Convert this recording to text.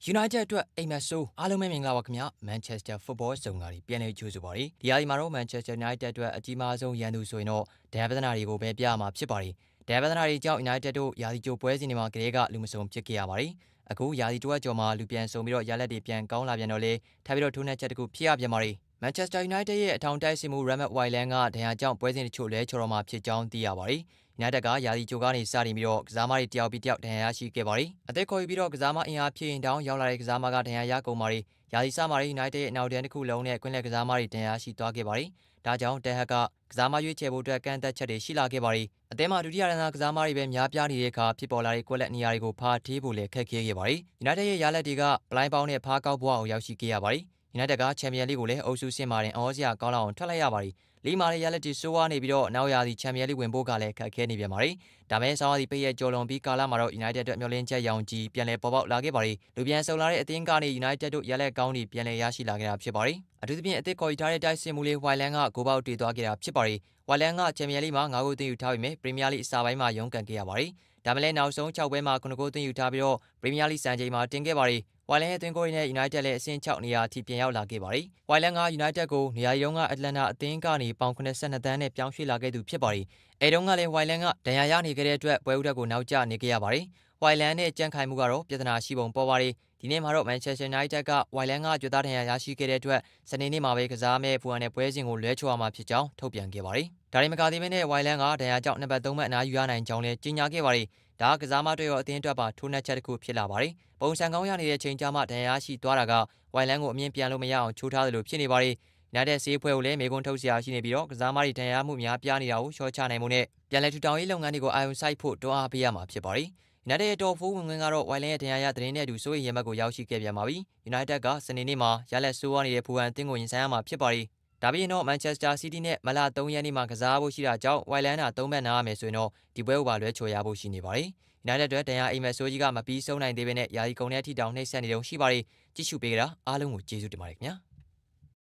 United အတွက်အိမ်မက်ဆိုးအားလုံးပဲမင်္ဂလာပါခင်ဗျာ Manchester Football စုံကပြန်လည်ကြိုဆိုပါရစေဒီအရာဒီမှာတော့ Manchester United အတွက်အကြီးမားဆုံးရန်သူဆိုရင်တော့ဒဏ်ရာပြဿနာတွေကိုပဲပြရမှာဖြစ်ပါတယ်ဒဏ်ရာပြဿနာတွေကြောင့် United တို့ရာသီကြိုပွဲစဉ်တွေမှာကလေးကလူမစုံဖြစ်ခဲ့ရပါတယ်အခုရာသီတဝက်ကျော်မှာလူပြန်စုံပြီးတော့ရလက်တွေပြန်ကောင်းလာပြန်တော့လေထပ်ပြီးတော့ထိုးနှက်ချက်တစ်ခုဖြစ်ရပြန်ပါတယ်Manchester United ရဲ့အထောင်တိုက်စစ်မှု Ramat Wailand ကဒဏ်ရာကြောင့်ပွဲစဉ်တချို့လဲချော်တော်မှာဖြစ်ကြောင်းသိရပါတယ်United ကရာသီကြိုကနေစတင်ပြီးတော့ကစားမတွေတယောက်ပြီးတယောက်ဒဏ်ရာရရှိခဲ့ပါတယ်။အသက်ခေါ်ယူပြီးတော့ကစားမအင်အားဖြည့်ရင်တောင်းရောက်လာတဲ့ကစားမကဒဏ်ရာရကုန်ပါတယ်။ရာသီစမှာ United ရဲ့နောက်တန်းတစ်ခုလုံးနဲ့ကွင်းလယ်ကစားမတွေဒဏ်ရာရှိသွားခဲ့ပါတယ်။ဒါကြောင့်တက်ဟက်ကကစားမရွေးချယ်ဖို့အတွက်ကန့်သက်ချက်တွေရှိလာခဲ့ပါတယ်။အသင်းမှာဒုတိယရန်ကစားမတွေပဲများပြားနေတဲ့အခါဖြစ်ပေါ်လာတဲ့ကွက်လက်နေရာတွေကိုဖာထေးဖို့လည်းခက်ခဲခဲ့ပါတယ်။ United ရဲ့ရလက်တွေကပလိုင်းပေါင်းနဲ့ဖားကောက်ဘွားအောင်ရောက်ရှိခဲ့ရပါတယ်။ United ကချန်ပီယံလိကိုလည်းအုပ်စုဆင့်မှာတင်အော်စရာကောင်းလောက်အောင်ထွက်လိုက်ရပါတယ်။လီမာရဲ့ရလက်တီဆိုးဝါးနေပြီးတော့နောက်ရာသီချန်ပီယံလိဝင်ဖို့ကလည်းခက်ခဲနေပြန်ပါတယ်။ဒါမဲ့ဆောင်းရာသီပိတ်ရက်ကျော်လွန်ပြီးကာလမှာတော့ United အတွက်မျှော်လင့်ချက်ရောင်ကြီးပြန်လည်ပေါ်ပေါက်လာခဲ့ပါတယ်။လူပြန်ဆုံလာတဲ့အသင်းကနေ United တို့ရလက်ကောင်းတွေပြန်လည်ရရှိလာခဲ့တာဖြစ်ပါတယ်။အထူးသဖြင့်အသစ်ခေါ်ယူထားတဲ့တိုက်စစ်မှုလေး Wailand ကဂိုးပေါက်တည်သွားခဲ့တာဖြစ်ပါတယ်။ Wailand ကချန်ပီယံလိမှာ9ဂိုးသွင်းယူထားပြီးမြဲပရီးမီးယားလိအစပိုင်းမှာရုန်းကန်ခဲ့ရပါတယ်။ဒါမဲ့လည်းနောက်ဆုံး6ပွဲမှာ9ဂိုးသွင်းယူထားပြီးတော့ပရီးမီးယားလိစံချိန်မှာတင်ခဲ့ပါတယ်။ Wailand ရဲ့သွင်းဂိုးတွေနဲ့ United လည်းအဆင့်6နေရာအထိပြန်ရောက်လာခဲ့ပါတယ်။ Wailand က United ကိုနေရာရုံးကအတ္တလန်တာအသင်းကနေပေါင်82သန်းနဲ့ပြောင်းရွှေ့လာခဲ့သူဖြစ်ပါတယ်။အဲတုန်းကလည်း Wailand ကဒဏ်ရာရနေခဲ့တဲ့အတွက်ပွဲဥတက်ကိုနောက်ကျနေခဲ့ရပါတယ်။ Wailand နဲ့ကြန့်ခိုင်မှုကတော့ပြဿနာရှိပုံပေါ်ပါတယ်။ဒီနေ့မှာတော့ Manchester United က Wailand ကကြွက်သားဒဏ်ရာရရှိခဲ့တဲ့အတွက်စနေနေ့မှာပဲကစားမဲ့ဖူဟန်နဲ့ပွဲစဉ်ကိုလွဲချော်ရမှာဖြစ်ကြောင်းထုတ်ပြန်ခဲ့ပါတယ်။ဒါရင်မကသေးဘဲနဲ့ Wailand ကဒဏ်ရာကြောင့်နှစ်ပတ်3ပတ်အနားယူရနိုင်ကြောင်းလည်းကြေညာခဲ့ပါတယ်။ဒါကစားမတွေရောအသင်းအတွက်ပါထိုးနှက်ချက်တစ်ခုဖြစ်လာပါတယ်။ပုံစံကောင်းရနေတဲ့ချိန်ကြမှာဒဏ်ရာရှိသွားတာက Wailand ကိုအမြင်ပြန်လို့မရအောင်ချိုးထားတယ်လို့ဖြစ်နေပါတယ်။ United ဆေးဖွဲ့ကိုလည်းမေကွန်းထုတ်စရာရှိနေပြီးတော့ကစားမတွေဒဏ်ရာမှုများပြားနေတာကိုရှော့ချနိုင်မှုနဲ့ပြန်လည်ထူထောင်ရေးလုပ်ငန်းတွေကိုအာရုံစိုက်ဖို့တွန်းအားပေးရမှာဖြစ်ပါတယ်။ United ရဲ့တော်ဖိုးဝင်ခွင့်ကတော့ Wailand ရဲ့ဒဏ်ရာရသတင်းနဲ့အတူစိုးရိမ်ရမှတ်ကိုရောက်ရှိခဲ့ပြန်ပါပြီ။ United ကစနေနေ့မှာရလက်ဆိုးဝါးနေတဲ့ဖူဟန်အသင်းကိုရင်ဆိုင်ရမှာဖြစ်ပါတယ်။ဒါပြီးရင်တော့ Manchester City နဲ့မလ3ရက်နေ့မှာကစားဖို့ရှိတာကြောင့် Wailand သာ3ပတ်နားရမယ်ဆိုရင်တော့ဒီပွဲကိုပါလွဲချော်ရဖို့ရှိနေပါတယ်။ United အတွက်ဒဏ်ရာအိမ်မက်ဆိုးကြီးကမပြီးဆုံးနိုင်သေးဘဲနဲ့ယာယီကုန်တဲ့အထိတောင်နှိမ့်ဆက်နေတုန်းရှိပါတယ်။ကြည့်ရှုပေးကြတာအားလုံးကိုကျေးဇူးတင်ပါတယ်ခင်ဗျာ။